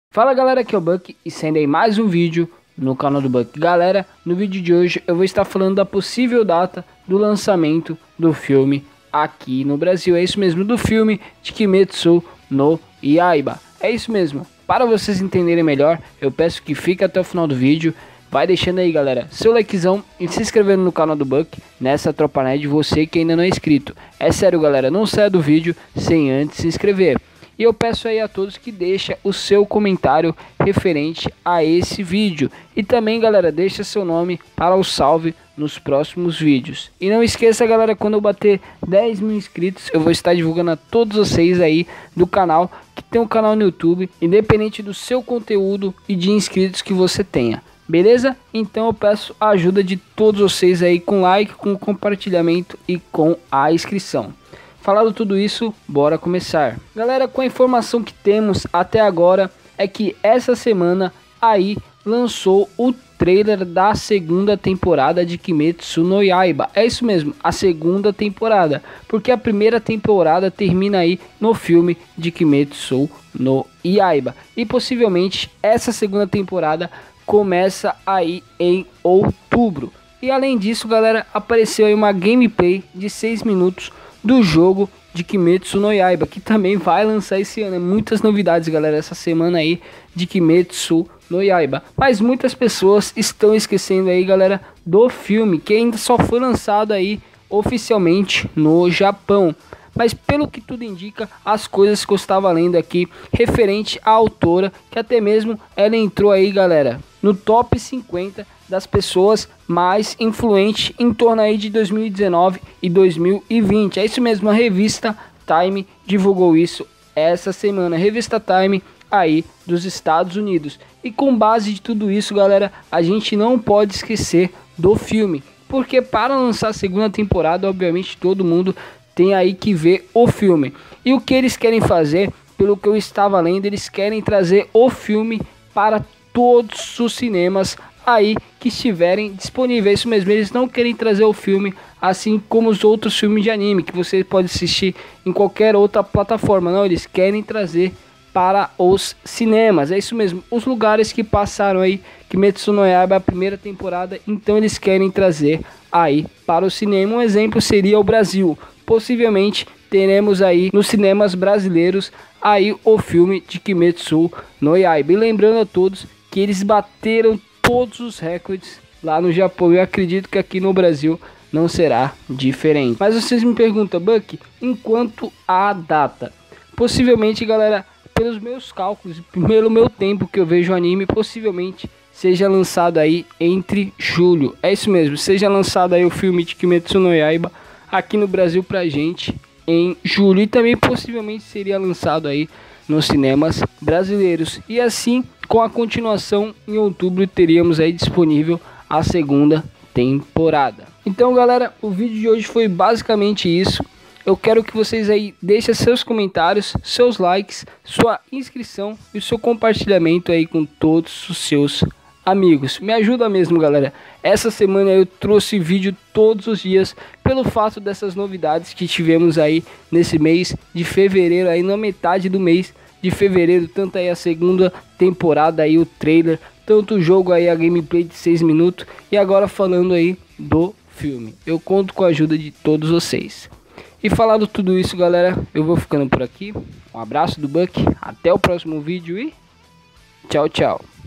Fala galera, aqui é o Buck e sendo aí mais um vídeo no canal do Buck. Galera, no vídeo de hoje eu vou estar falando da possível data do lançamento do filme aqui no Brasil. É isso mesmo, do filme de Kimetsu no Yaiba. É isso mesmo, para vocês entenderem melhor, eu peço que fique até o final do vídeo. Vai deixando aí galera, seu likezão e se inscrevendo no canal do Buck, nessa tropa nerd, você que ainda não é inscrito. É sério galera, não saia do vídeo sem antes se inscrever. E eu peço aí a todos que deixem o seu comentário referente a esse vídeo. E também, galera, deixa seu nome para o salve nos próximos vídeos. E não esqueça, galera, quando eu bater 10 mil inscritos, eu vou estar divulgando a todos vocês aí do canal, que tem um canal no YouTube, independente do seu conteúdo e de inscritos que você tenha. Beleza? Então eu peço a ajuda de todos vocês aí com like, com compartilhamento e com a inscrição. Falado tudo isso, bora começar. Galera, com a informação que temos até agora é que essa semana aí lançou o trailer da segunda temporada de Kimetsu no Yaiba. É isso mesmo, a segunda temporada, porque a primeira temporada termina aí no filme de Kimetsu no Yaiba. E possivelmente essa segunda temporada começa aí em outubro. E além disso, galera, apareceu aí uma gameplay de 6 minutos do jogo de Kimetsu no Yaiba, que também vai lançar esse ano. Muitas novidades, galera, essa semana aí de Kimetsu no Yaiba. Mas muitas pessoas estão esquecendo aí, galera, do filme, que ainda só foi lançado aí oficialmente no Japão. Mas pelo que tudo indica, as coisas que eu estava lendo aqui referente à autora, que até mesmo ela entrou aí, galera, no top 50 das pessoas mais influentes em torno aí de 2019 e 2020. É isso mesmo, a revista Time divulgou isso essa semana. A revista Time aí dos Estados Unidos. E com base de tudo isso, galera, a gente não pode esquecer do filme. Porque para lançar a segunda temporada, obviamente todo mundo tem aí que ver o filme. E o que eles querem fazer, pelo que eu estava lendo, eles querem trazer o filme para todos os cinemas aí que estiverem disponíveis. Isso mesmo, eles não querem trazer o filme assim como os outros filmes de anime que você pode assistir em qualquer outra plataforma. Não, eles querem trazer para os cinemas. É isso mesmo, os lugares que passaram aí Kimetsu no Yaiba a primeira temporada, então eles querem trazer aí para o cinema. Um exemplo seria o Brasil. Possivelmente teremos aí nos cinemas brasileiros aí o filme de Kimetsu no Yaiba. E lembrando a todos que eles bateram todos os recordes lá no Japão. Eu acredito que aqui no Brasil não será diferente. Mas vocês me perguntam, Buck, enquanto a data? Possivelmente, galera, pelos meus cálculos, pelo meu tempo que eu vejo anime, possivelmente seja lançado aí entre julho. É isso mesmo, seja lançado aí o filme de Kimetsu no Yaiba aqui no Brasil pra gente em julho. E também possivelmente seria lançado aí nos cinemas brasileiros. E assim, com a continuação, em outubro teríamos aí disponível a segunda temporada. Então galera, o vídeo de hoje foi basicamente isso. Eu quero que vocês aí deixem seus comentários, seus likes, sua inscrição e o seu compartilhamento aí com todos os seus amigos. Me ajuda mesmo, galera. Essa semana eu trouxe vídeo todos os dias pelo fato dessas novidades que tivemos aí nesse mês de fevereiro, aí na metade do mês de fevereiro, tanto aí a segunda temporada aí, o trailer, tanto o jogo aí, a gameplay de 6 minutos e agora falando aí do filme. Eu conto com a ajuda de todos vocês. E falado tudo isso, galera, eu vou ficando por aqui. Um abraço do Buck, até o próximo vídeo e tchau, tchau.